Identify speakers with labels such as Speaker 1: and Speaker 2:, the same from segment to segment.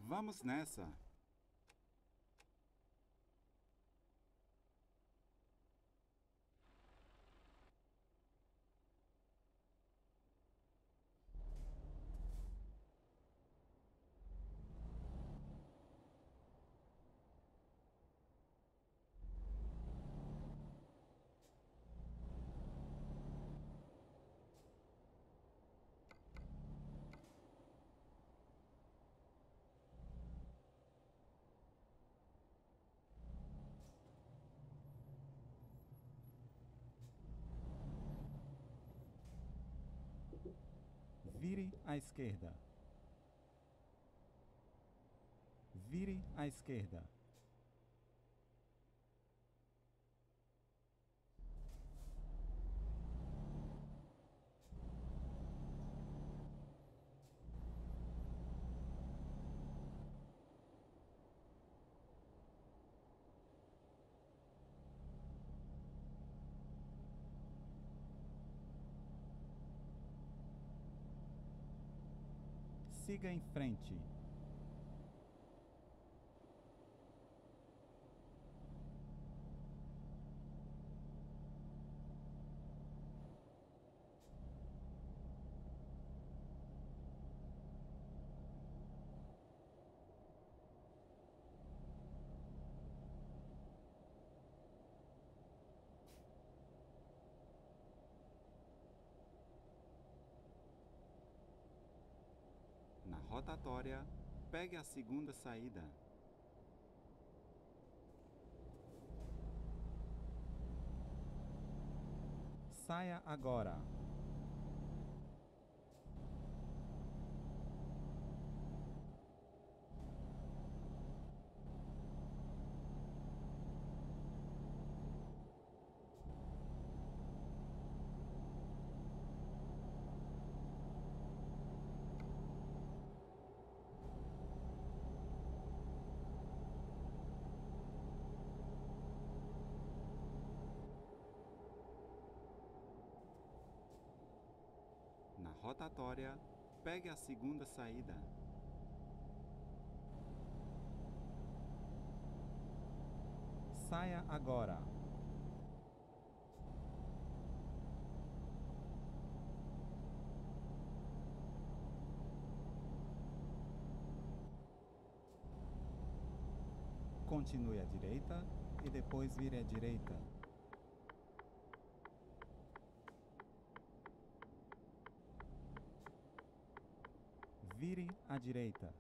Speaker 1: Vamos nessa! Vire à esquerda. Vire à esquerda. Siga em frente. Na rotatória, pegue a segunda saída. Saia agora. Na rotatória, pegue a segunda saída. Saia agora. Continue à direita e depois vire à direita. Vire à direita.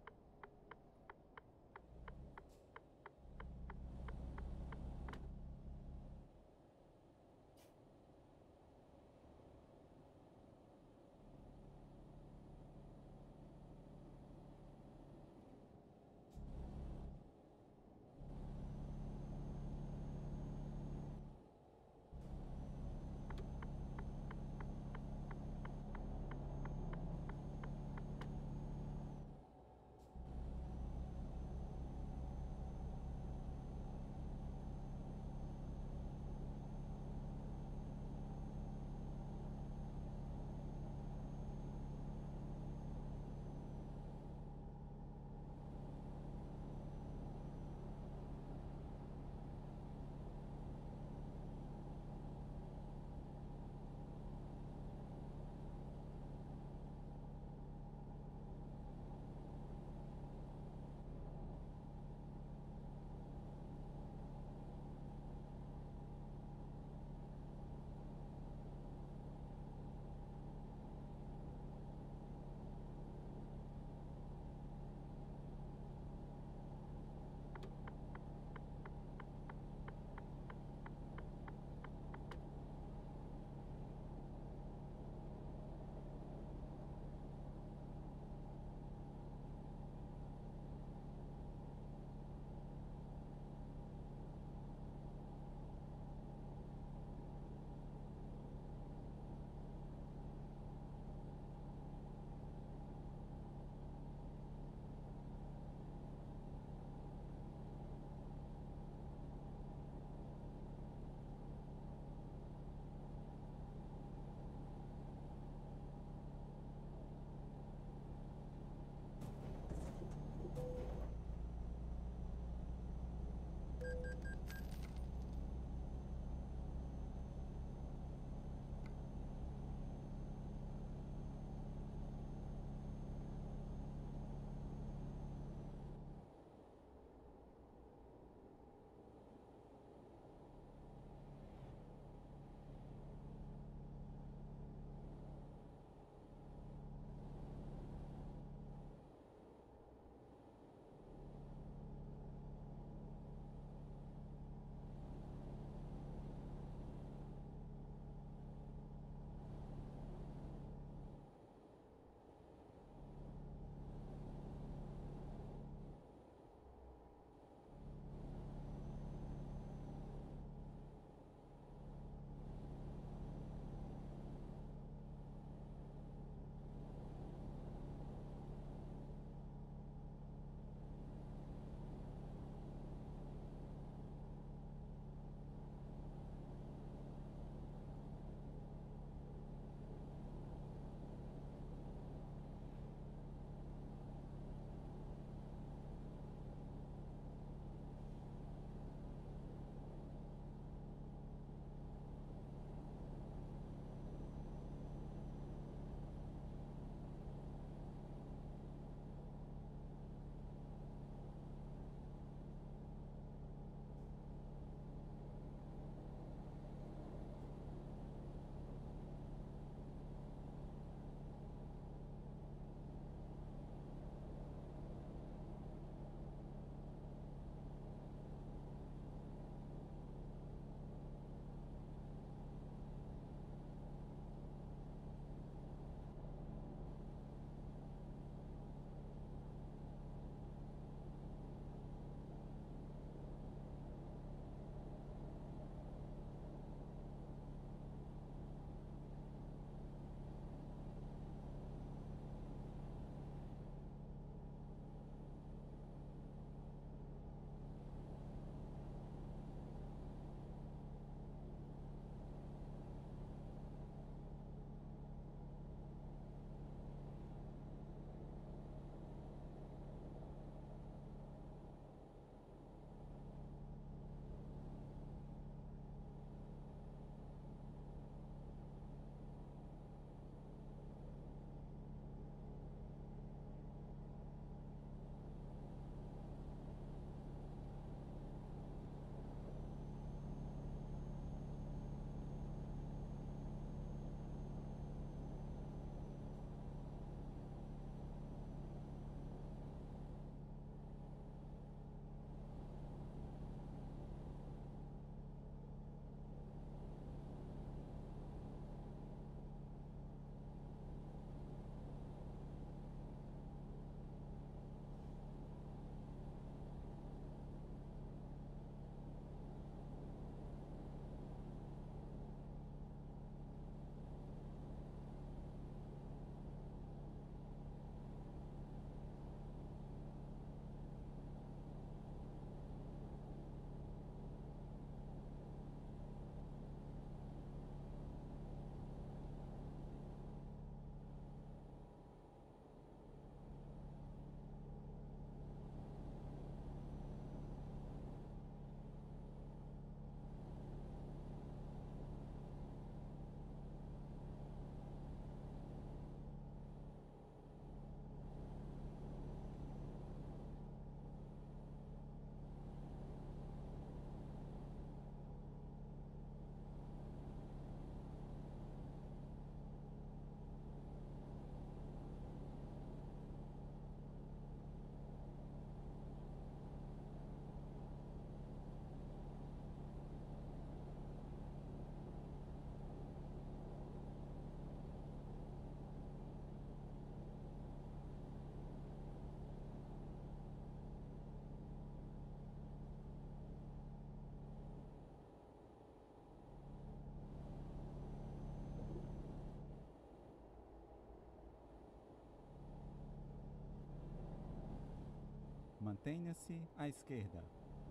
Speaker 1: Mantenha-se à esquerda.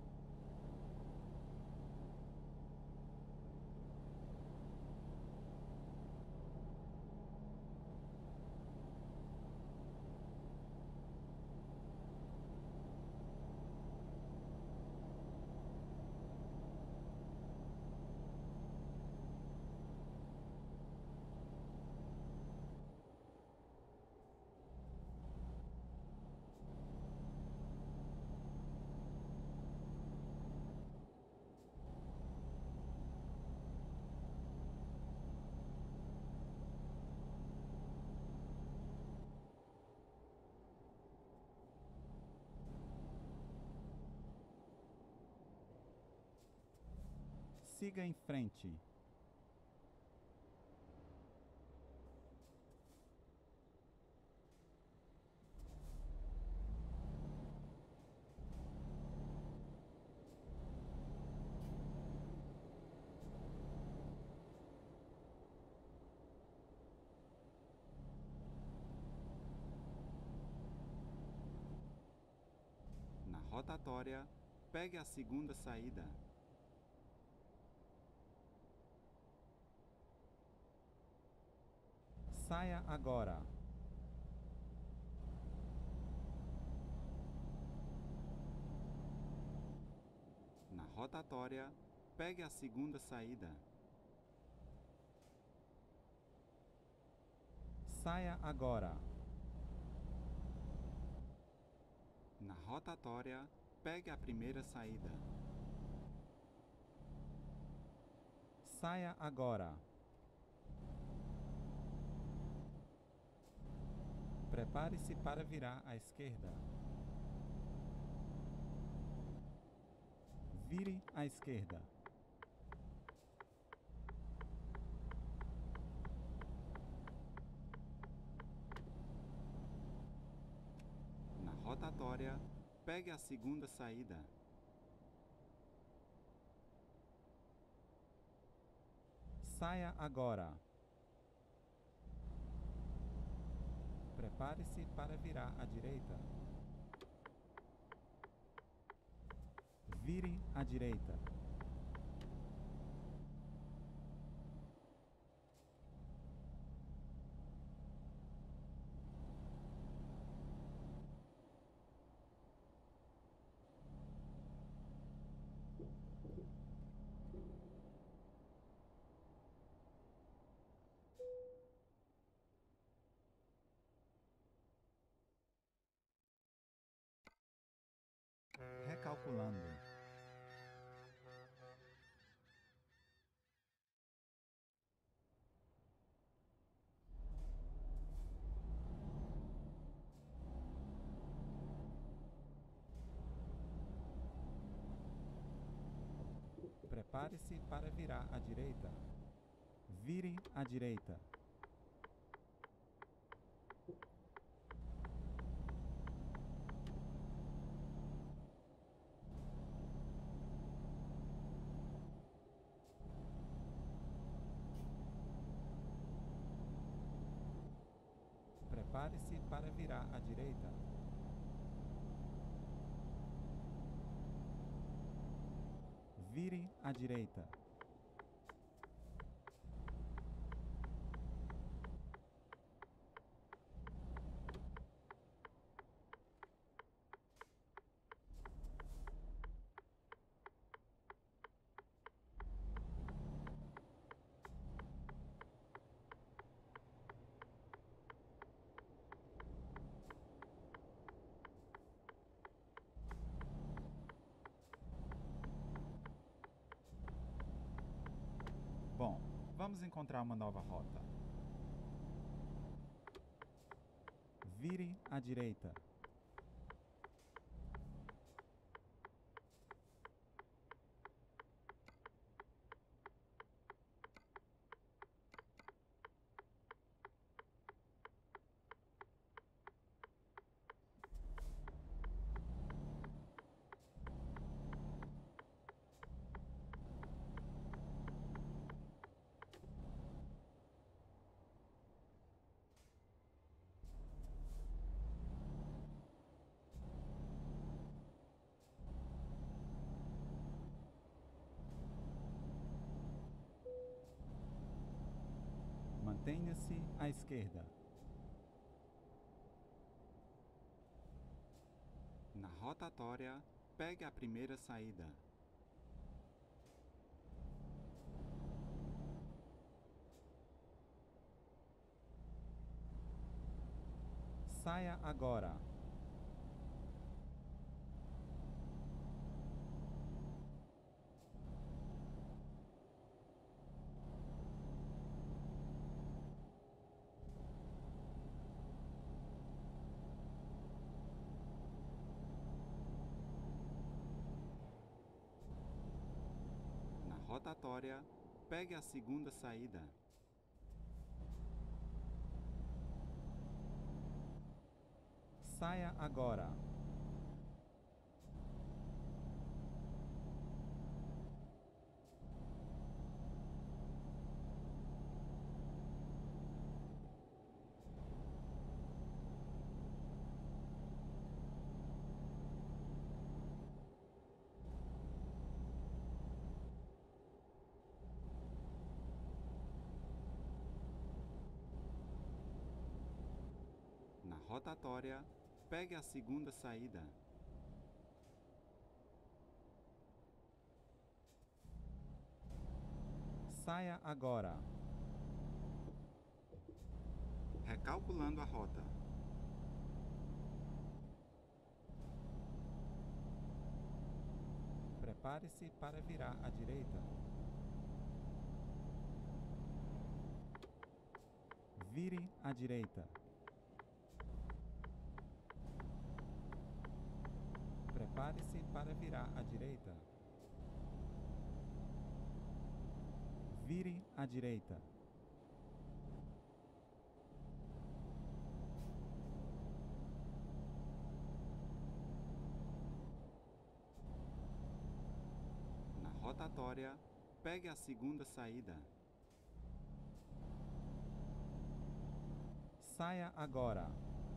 Speaker 1: Siga em frente. Na rotatória, pegue a segunda saída. Saia agora. Na rotatória, pegue a segunda saída. Saia agora. Na rotatória, pegue a primeira saída. Saia agora. Prepare-se para virar à esquerda. Vire à esquerda. Na rotatória, pegue a segunda saída. Saia agora. Prepare-se para virar à direita. Vire à direita. Recalculando. Prepare-se para virar à direita. Vire à direita. Prepare-se para virar à direita. Vire à direita. Bom, vamos encontrar uma nova rota. Vire à direita. Mantenha-se à esquerda. Na rotatória, pegue a primeira saída. Saia agora. Na rotatória, pegue a segunda saída. Saia agora. Na rotatória, pegue a segunda saída. Saia agora. Recalculando a rota. Prepare-se para virar à direita. Vire à direita. Prepare-se para virar à direita. Vire à direita. Na rotatória, pegue a segunda saída. Saia agora.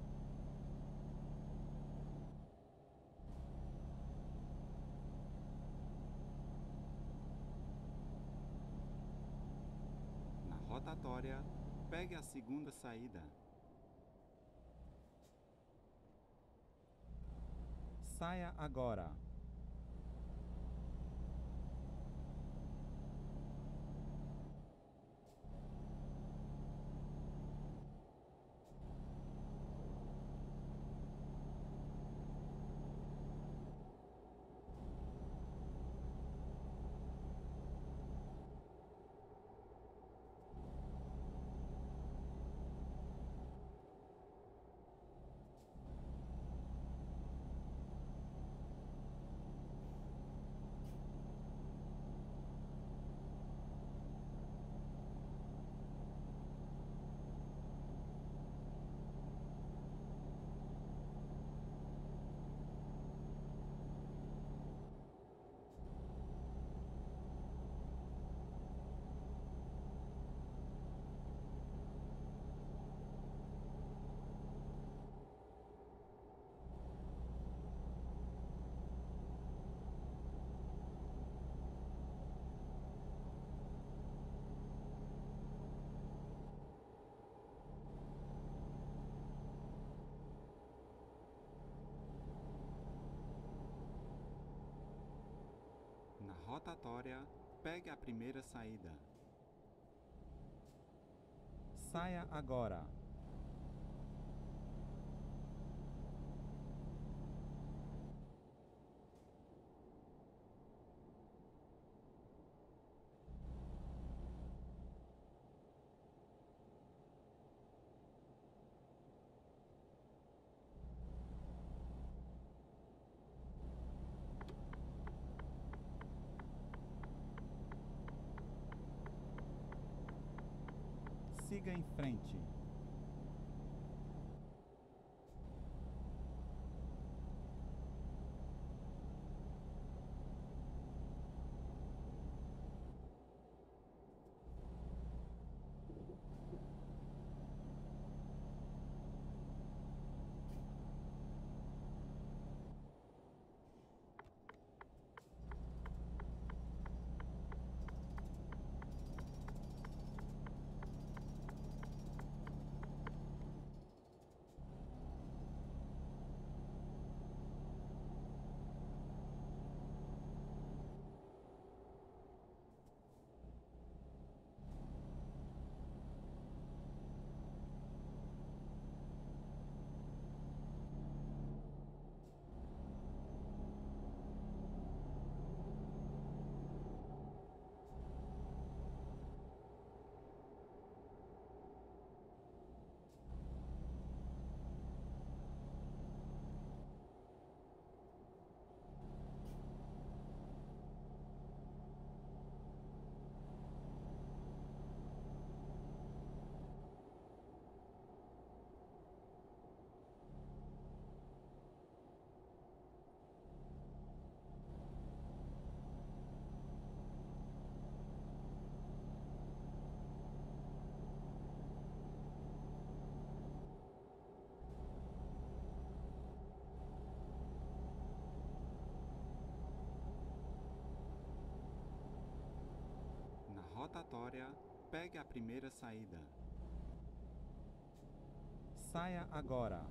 Speaker 1: Na rotatória, pegue a segunda saída. Saia agora. Na rotatória, pegue a primeira saída. Saia agora. Siga em frente. rotatória, pegue a primeira saída.
Speaker 2: Saia agora.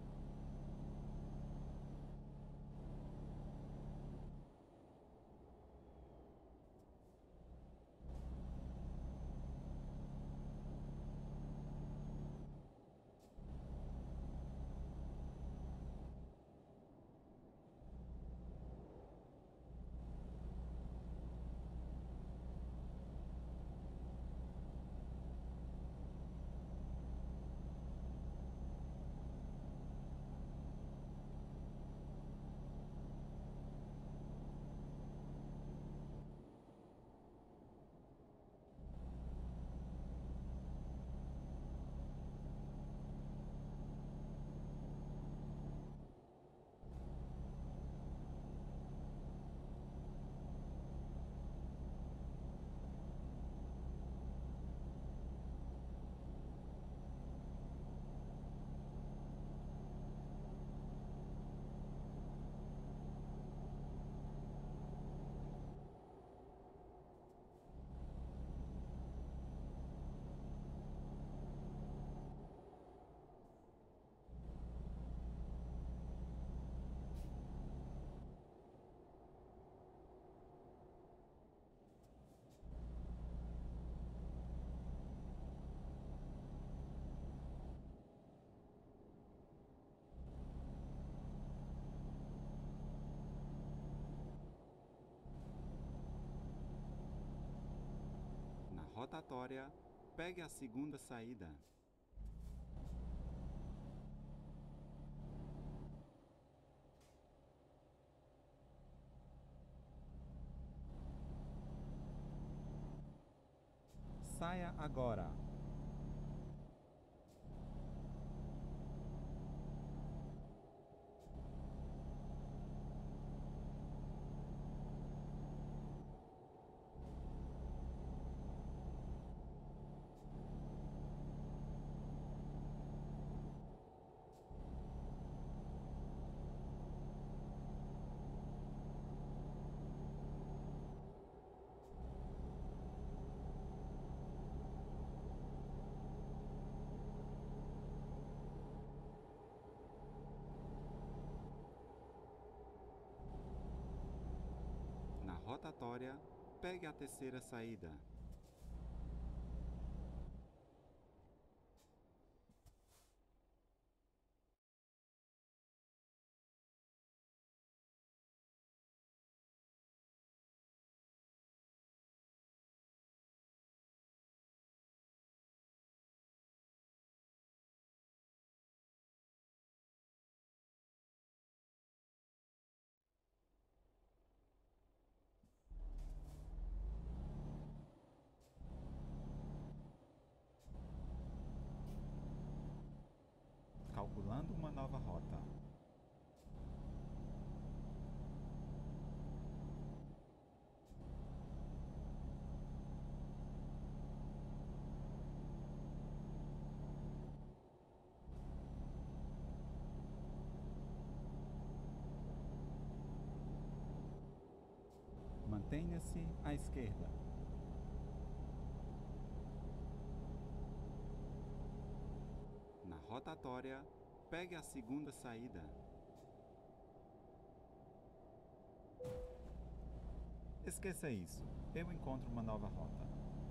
Speaker 1: Na rotatória, pegue a segunda saída.
Speaker 2: Saia agora.
Speaker 1: Na rotatória, pegue a terceira saída.
Speaker 2: Calculando uma nova rota. Mantenha-se à esquerda.
Speaker 1: Na rotatória, pegue a segunda saída.
Speaker 2: Esqueça isso. Eu encontro uma nova rota.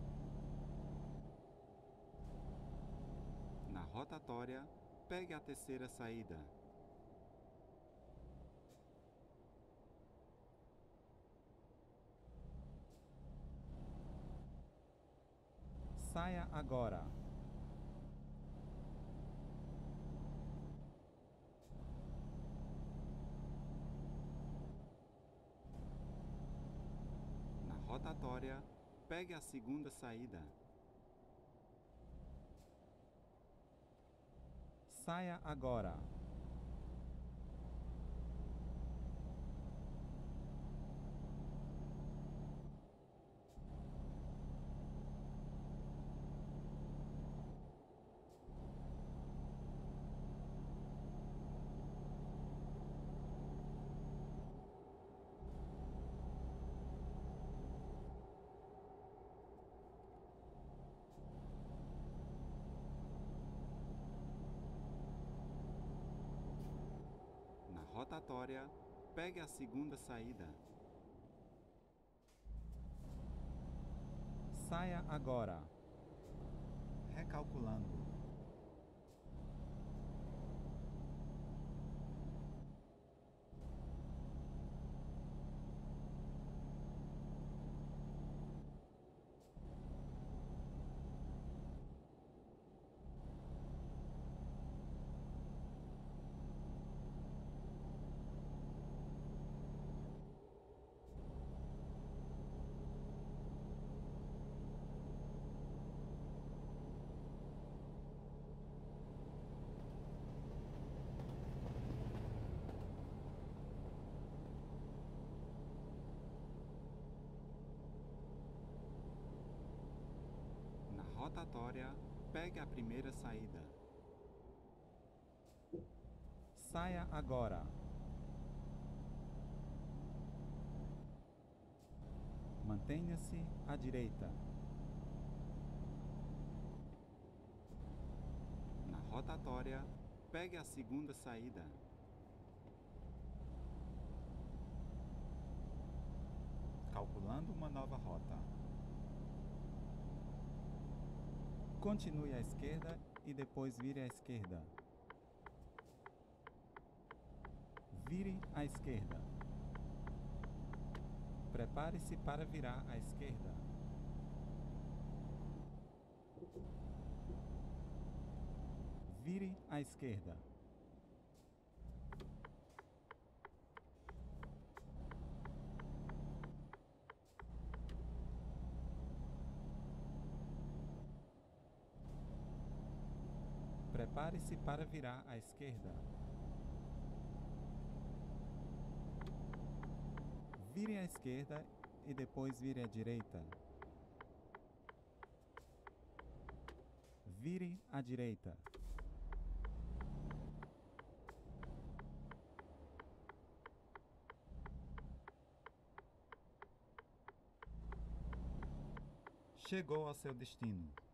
Speaker 1: Na rotatória, pegue a terceira saída.
Speaker 2: Saia agora.
Speaker 1: Na rotatória, pegue a segunda saída.
Speaker 2: Saia agora.
Speaker 1: rotatória, pegue a segunda saída.
Speaker 2: Saia agora. Recalculando.
Speaker 1: Na rotatória, pegue a primeira saída.
Speaker 2: Saia agora. Mantenha-se à direita.
Speaker 1: Na rotatória, pegue a segunda saída.
Speaker 2: Calculando uma nova rota. Continue à esquerda e depois vire à esquerda. Vire à esquerda. Prepare-se para virar à esquerda. Vire à esquerda. Prepare-se para virar à esquerda. Vire à esquerda e depois vire à direita. Vire à direita. Chegou ao seu destino.